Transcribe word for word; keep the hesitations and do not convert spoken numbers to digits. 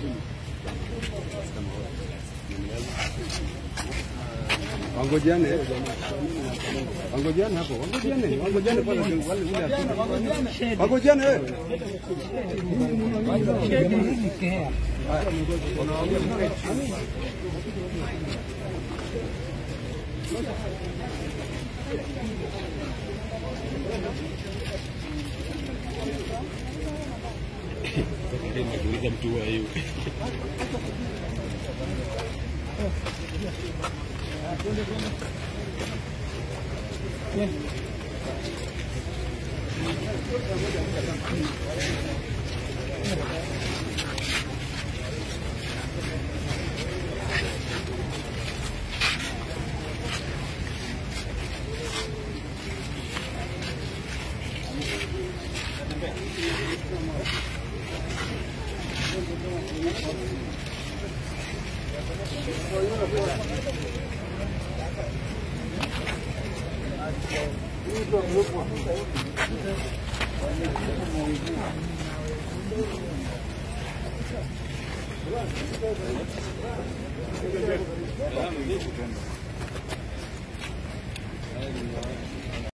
Wangojeane, wangojeane hapo, wangojeane, wangojeane pale wale ule. Wangojeane wewe. Nakuuliza mtu wa hiyo. Yeah.